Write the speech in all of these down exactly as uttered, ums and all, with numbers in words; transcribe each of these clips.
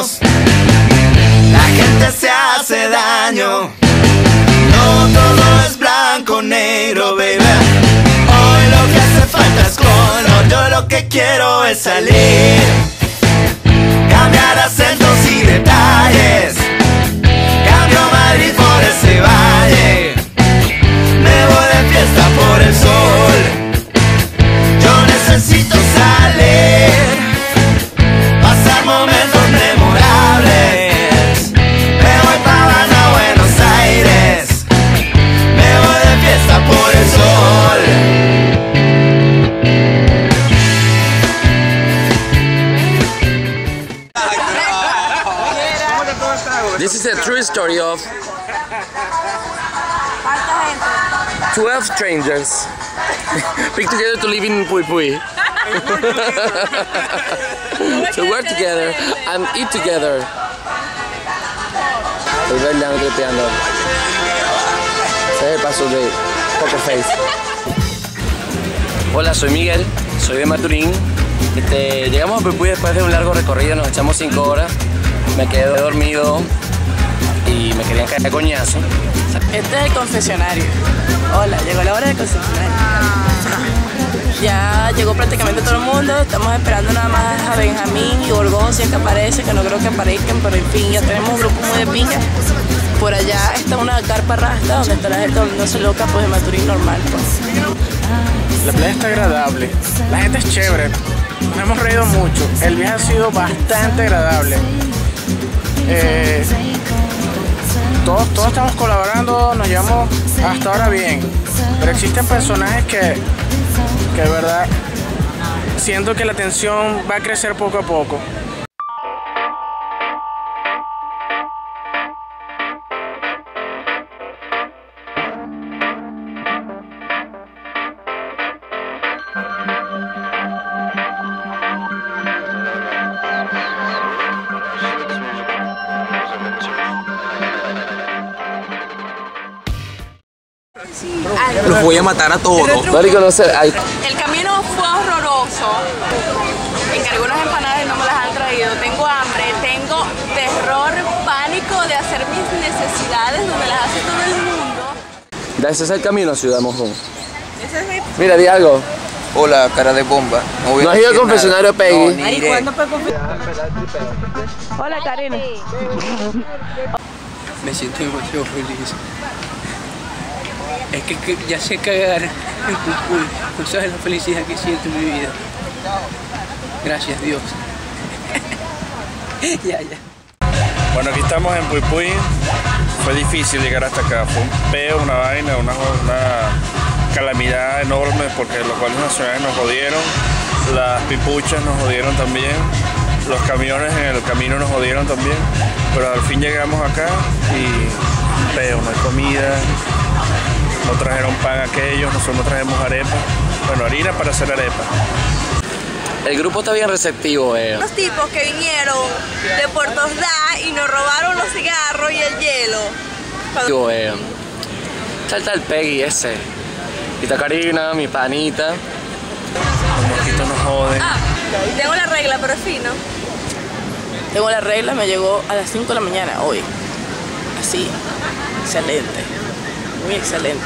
años la gente se hace daño. No todo es blanco, negro, baby. Hoy lo que hace falta es color. Yo lo que quiero es salir, cambiar acentos y detalles. Cambio Madrid por ese valle. Me voy de fiesta por el sol. Yo necesito salir, pasar momentos memorables. Me voy pa' Habana, Buenos Aires. Me voy de fiesta por el sol. This is a true story of twelve strangers picked together to live in Pui Pui. To work together and eat together. Estoy bailando, tripeando. Ese es el paso de Poker Face. Hola, soy Miguel, soy de Maturín. Este, llegamos a Pui Pui después de un largo recorrido, nos echamos cinco horas. Me quedé dormido y me querían caer a coñazo. Este es el confesionario. Hola, llegó la hora del confesionario. Ya llegó prácticamente todo el mundo. Estamos esperando nada más a Benjamín y Borgón, si es que aparece, que no creo que aparezcan, pero en fin, ya tenemos un grupo muy de pinga. Por allá está una carpa rasta donde está la gente volviéndose loca, pues de Maturín normal, pues. La playa está agradable, la gente es chévere, nos hemos reído mucho, el viaje ha sido bastante agradable. Eh, todos, todos estamos colaborando, nos llevamos hasta ahora bien, pero existen personajes que, que de verdad siento que la tensión va a crecer poco a poco. Los voy a matar a todos. Marico, no sé, hay... El camino fue horroroso. Encargué unas empanadas y no me las han traído. Tengo hambre, tengo terror, pánico de hacer mis necesidades donde las hace todo el mundo. Ese es el camino a Ciudad Mojón. Ese es mi... Mira, di algo. Hola, cara de bomba. No, voy ¿No a has ido al decir confesionario, nada. Peggy? No, ni iré. ¿Cuándo fue confesionario? Hola, Karina. Me siento demasiado feliz. Es que, que ya sé cagar en Pui Pui. No sabes la felicidad que siento en mi vida. Gracias, Dios. Ya, ya. Bueno, aquí estamos en Pui Pui. Fue difícil llegar hasta acá. Fue un peo, una vaina, una, una calamidad enorme porque los guardias nacionales nos jodieron. Las pipuchas nos jodieron también. Los camiones en el camino nos jodieron también. Pero al fin llegamos acá y peo, no hay comida. No trajeron pan aquellos, nosotros trajimos arepa. Bueno, harina para hacer arepa. El grupo está bien receptivo, eh. Los tipos que vinieron de Puerto Ordaz y nos robaron los cigarros y el hielo. Digo, eh. Salta el Peggy ese. Y está Karina, mi panita. Los mosquitos nos joden. Ah, tengo la regla, pero es fino. Tengo la regla, me llegó a las cinco de la mañana hoy. Así, excelente. Muy excelente.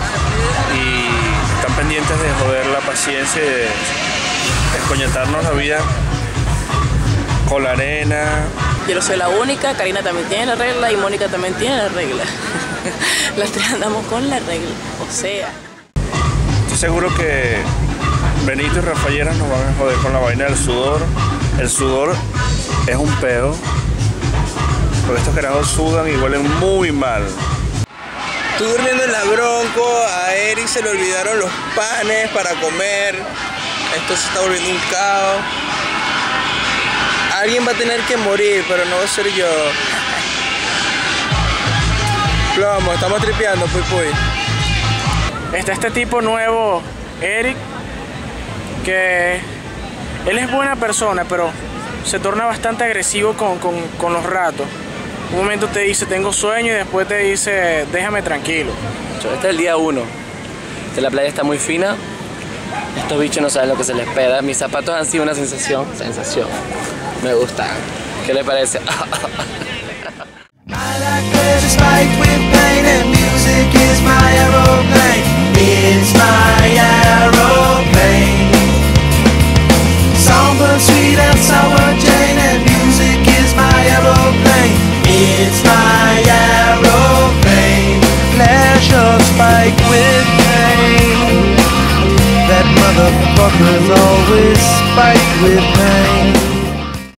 Y están pendientes de joder la paciencia y de descoñetarnos la vida con la arena. Yo no soy la única, Karina también tiene la regla y Mónica también tiene la regla. Las tres andamos con la regla, o sea. Estoy seguro que Benito y Rafaela nos van a joder con la vaina del sudor. El sudor es un pedo, porque estos carajos sudan y huelen muy mal. Estoy durmiendo en la Bronco, a Eric se le olvidaron los panes para comer. Esto se está volviendo un caos. Alguien va a tener que morir, pero no va a ser yo. Plomo, estamos tripeando, Pui Pui. Está este tipo nuevo, Eric, que él es buena persona, pero se torna bastante agresivo con, con, con los ratos. Un momento te dice tengo sueño y después te dice déjame tranquilo. Este es el día uno. Este, la playa está muy fina. Estos bichos no saben lo que se les espera. Mis zapatos han sido una sensación. Sensación. Me gustan. ¿Qué le parece? I like pleasure spiked with pain, and music is my aeroplane. It's my aeroplane. Songbird sweet and sour Jane, and music is my aeroplane. It's my aeroplane. Pleasure spiked with pain. That motherfucker's always spiked with pain.